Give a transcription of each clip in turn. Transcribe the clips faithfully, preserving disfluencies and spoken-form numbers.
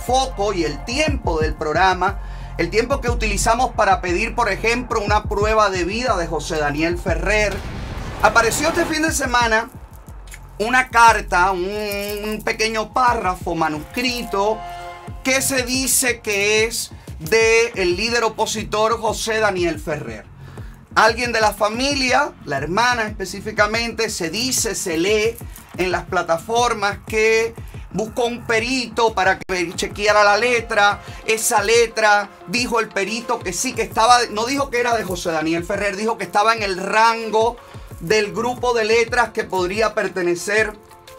foco y el tiempo del programa, el tiempo que utilizamos para pedir, por ejemplo, una prueba de vida de José Daniel Ferrer, apareció este fin de semana una carta, un, un pequeño párrafo manuscrito que se dice que es del líder opositor José Daniel Ferrer. Alguien de la familia, la hermana específicamente, se dice, se lee en las plataformas que buscó un perito para que chequeara la letra. Esa letra, dijo el perito que sí, que estaba, no dijo que era de José Daniel Ferrer, dijo que estaba en el rango del grupo de letras que podría pertenecer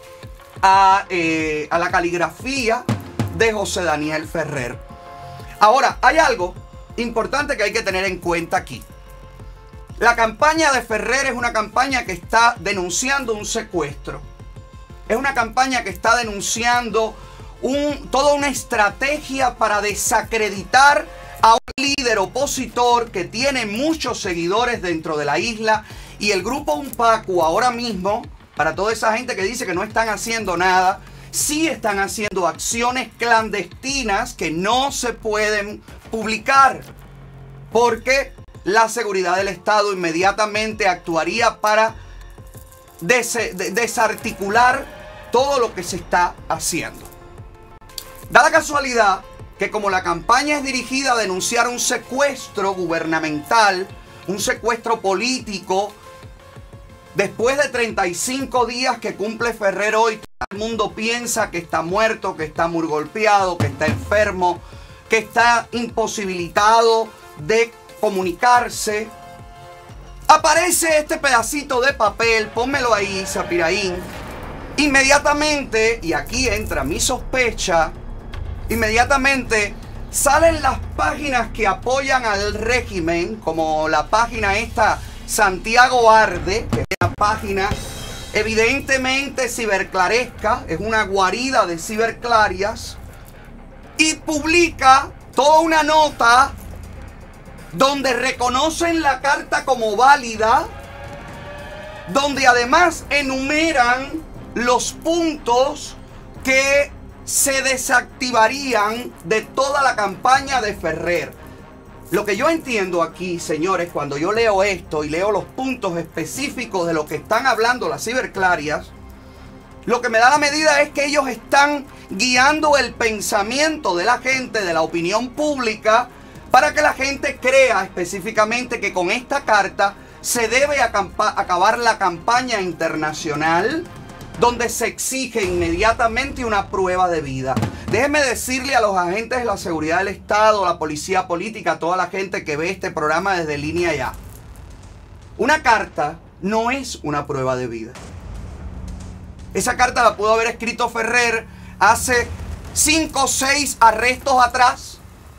a, eh, a la caligrafía de José Daniel Ferrer. Ahora, hay algo importante que hay que tener en cuenta aquí. La campaña de Ferrer es una campaña que está denunciando un secuestro. Es una campaña que está denunciando un, toda una estrategia para desacreditar a un líder opositor que tiene muchos seguidores dentro de la isla. Y el grupo Unpacu ahora mismo, para toda esa gente que dice que no están haciendo nada, sí están haciendo acciones clandestinas que no se pueden publicar, porque la seguridad del Estado inmediatamente actuaría para des desarticular todo lo que se está haciendo. Da la casualidad que como la campaña es dirigida a denunciar un secuestro gubernamental, un secuestro político, después de treinta y cinco días que cumple Ferrer hoy, todo el mundo piensa que está muerto, que está muy golpeado, que está enfermo, que está imposibilitado de comunicarse. Aparece este pedacito de papel, pónmelo ahí, Sapiraín. Inmediatamente, y aquí entra mi sospecha, inmediatamente salen las páginas que apoyan al régimen, como la página esta Santiago Arde, que es una página evidentemente ciberclaresca, es una guarida de ciberclarias, y publica toda una nota donde reconocen la carta como válida, donde además enumeran los puntos que se desactivarían de toda la campaña de Ferrer. Lo que yo entiendo aquí, señores, cuando yo leo esto y leo los puntos específicos de lo que están hablando las ciberclarias, lo que me da la medida es que ellos están guiando el pensamiento de la gente, de la opinión pública, para que la gente crea específicamente que con esta carta se debe acabar la campaña internacional donde se exige inmediatamente una prueba de vida. Déjenme decirle a los agentes de la seguridad del Estado, la policía política, a toda la gente que ve este programa desde Línea Ya. Una carta no es una prueba de vida. Esa carta la pudo haber escrito Ferrer hace cinco o seis arrestos atrás.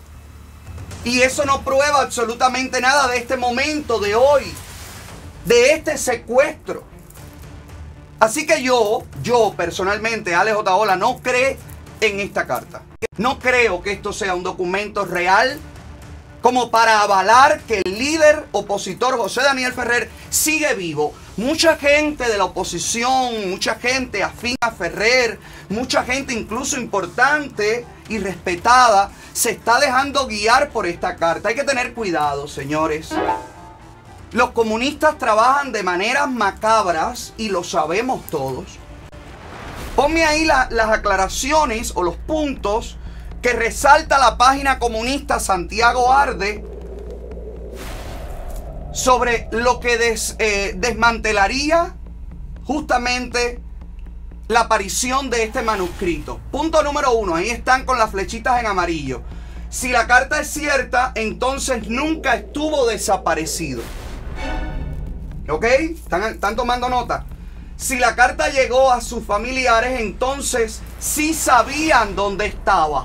Y eso no prueba absolutamente nada de este momento, de hoy, de este secuestro. Así que yo, yo personalmente, Alex Otaola, no creo en esta carta. No creo que esto sea un documento real como para avalar que el líder opositor José Daniel Ferrer sigue vivo. Mucha gente de la oposición, mucha gente afín a Ferrer, mucha gente incluso importante y respetada, se está dejando guiar por esta carta. Hay que tener cuidado, señores. Los comunistas trabajan de maneras macabras y lo sabemos todos. Ponme ahí la, las aclaraciones o los puntos que resalta la página comunista Santiago Arde sobre lo que des, eh, desmantelaría justamente la aparición de este manuscrito. Punto número uno, ahí están con las flechitas en amarillo. Si la carta es cierta, entonces nunca estuvo desaparecido. ¿Ok? ¿Están, están tomando nota? Si la carta llegó a sus familiares, entonces sí sabían dónde estaba.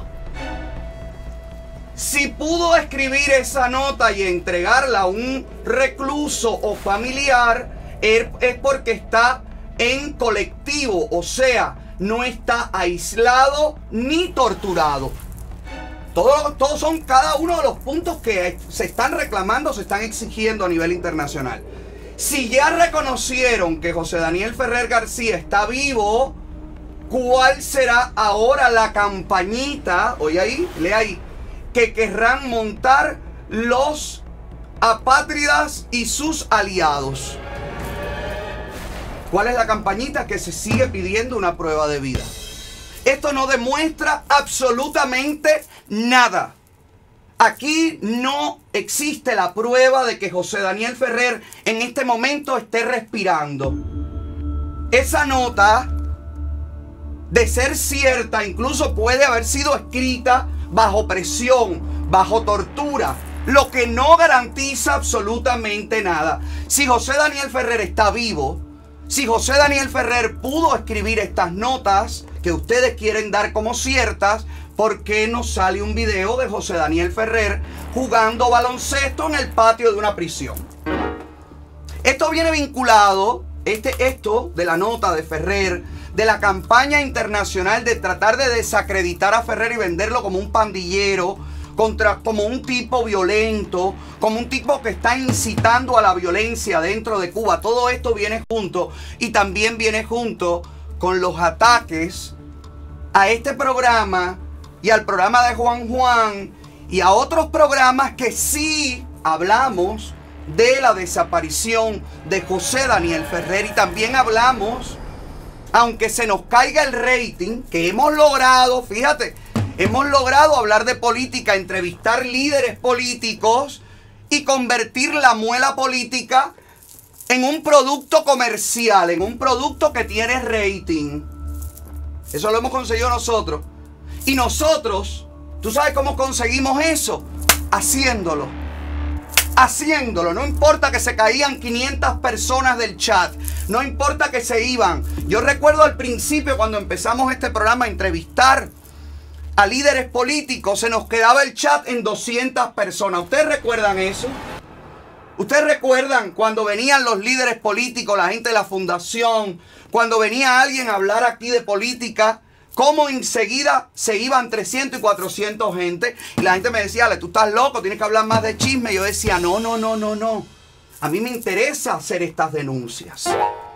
Si pudo escribir esa nota y entregarla a un recluso o familiar, es porque está en colectivo, o sea, no está aislado ni torturado. Todos, todos son cada uno de los puntos que se están reclamando, se están exigiendo a nivel internacional. Si ya reconocieron que José Daniel Ferrer García está vivo, ¿cuál será ahora la campañita? Oye ahí, lee ahí. Que querrán montar los apátridas y sus aliados. ¿Cuál es la campañita? Que se sigue pidiendo una prueba de vida. Esto no demuestra absolutamente nada. Aquí no existe la prueba de que José Daniel Ferrer en este momento esté respirando. Esa nota, de ser cierta, incluso puede haber sido escrita bajo presión, bajo tortura, lo que no garantiza absolutamente nada. Si José Daniel Ferrer está vivo, si José Daniel Ferrer pudo escribir estas notas que ustedes quieren dar como ciertas, ¿por qué no sale un video de José Daniel Ferrer jugando baloncesto en el patio de una prisión? Esto viene vinculado, este, esto de la nota de Ferrer, de la campaña internacional de tratar de desacreditar a Ferrer y venderlo como un pandillero, contra, como un tipo violento, como un tipo que está incitando a la violencia dentro de Cuba. Todo esto viene junto, y también viene junto con los ataques a este programa y al programa de Juan Juan y a otros programas que sí hablamos de la desaparición de José Daniel Ferrer, y también hablamos, aunque se nos caiga el rating, que hemos logrado, fíjate, hemos logrado hablar de política, entrevistar líderes políticos y convertir la muela política en un producto comercial, en un producto que tiene rating. Eso lo hemos conseguido nosotros. Y nosotros, ¿tú sabes cómo conseguimos eso? Haciéndolo. Haciéndolo. No importa que se caían quinientas personas del chat. No importa que se iban. Yo recuerdo al principio, cuando empezamos este programa, a entrevistar a líderes políticos, se nos quedaba el chat en doscientas personas. ¿Ustedes recuerdan eso? ¿Ustedes recuerdan cuando venían los líderes políticos, la gente de la fundación, cuando venía alguien a hablar aquí de política, cómo enseguida se iban trescientos y cuatrocientos gente? Y la gente me decía, Ale, tú estás loco, tienes que hablar más de chisme. Y yo decía, no, no, no, no, no. A mí me interesa hacer estas denuncias.